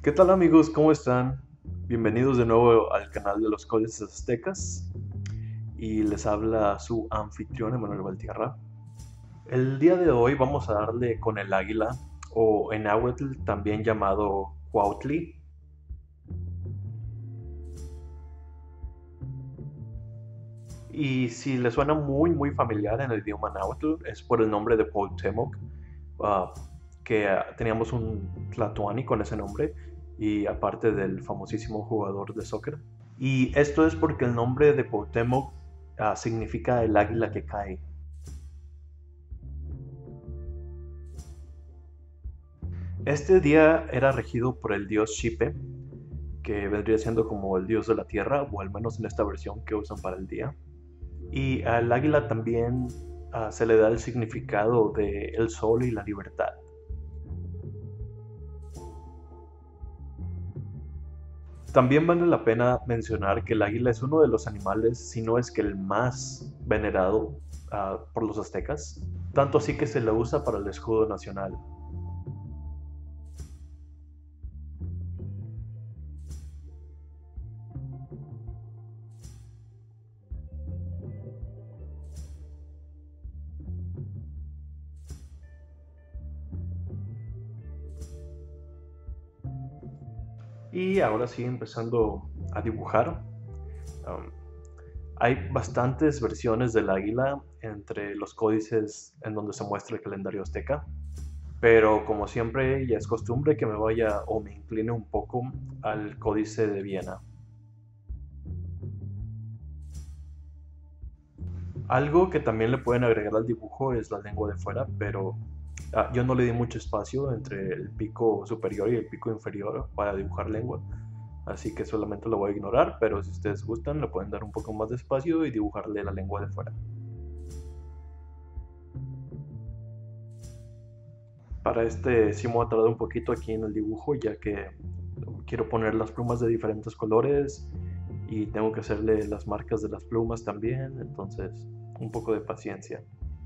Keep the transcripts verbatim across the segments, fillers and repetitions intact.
¿Qué tal amigos? ¿Cómo están? Bienvenidos de nuevo al canal de los Códices Aztecas y les habla su anfitrión Emanuel Valtierra. El día de hoy vamos a darle con el águila o en náhuatl también llamado Cuautli. Y si le suena muy muy familiar en el idioma náhuatl es por el nombre de Cuauhtémoc, uh, que uh, teníamos un tlatoani con ese nombre y aparte del famosísimo jugador de soccer. Y esto es porque el nombre de Cuauhtémoc uh, significa el águila que cae. Este día era regido por el dios Xipe, que vendría siendo como el dios de la tierra, o al menos en esta versión que usan para el día. Y al águila también uh, se le da el significado de el sol y la libertad. También vale la pena mencionar que el águila es uno de los animales, si no es que el más venerado uh, por los aztecas, tanto así que se le usa para el escudo nacional. Y ahora sí, empezando a dibujar. Um, hay bastantes versiones del águila entre los códices en donde se muestra el calendario azteca, pero como siempre ya es costumbre que me vaya o me incline un poco al códice de Viena. Algo que también le pueden agregar al dibujo es la lengua de fuera, pero ah, yo no le di mucho espacio entre el pico superior y el pico inferior para dibujar lengua, así que solamente lo voy a ignorar, pero si ustedes gustan le pueden dar un poco más de espacio y dibujarle la lengua de fuera. Para este sí me voy a tardar un poquito aquí en el dibujo, ya que quiero poner las plumas de diferentes colores y tengo que hacerle las marcas de las plumas también, entonces un poco de paciencia.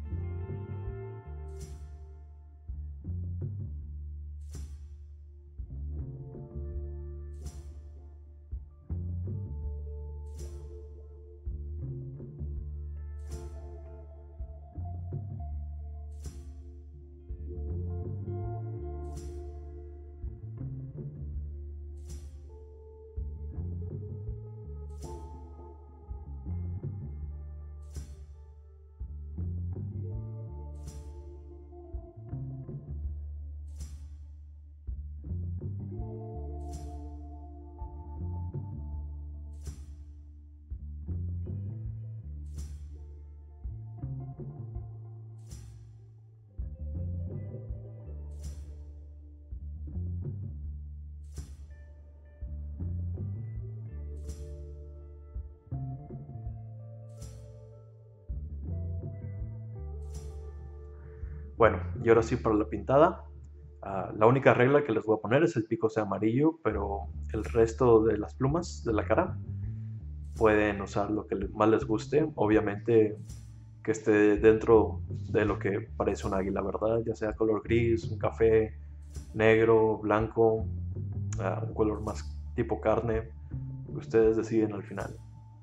Bueno, y ahora sí para la pintada. Uh, la única regla que les voy a poner es el pico sea amarillo, pero el resto de las plumas de la cara pueden usar lo que más les guste. Obviamente que esté dentro de lo que parece un águila, ¿verdad? Ya sea color gris, un café, negro, blanco, uh, un color más tipo carne. Ustedes deciden al final.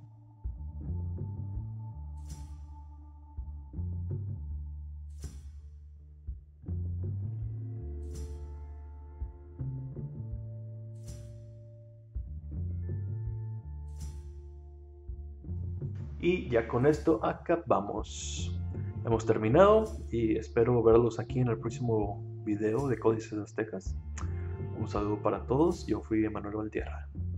Y ya con esto acabamos. Hemos terminado y espero verlos aquí en el próximo video de Códices Aztecas. Un saludo para todos, yo fui Emanuel Valtierra.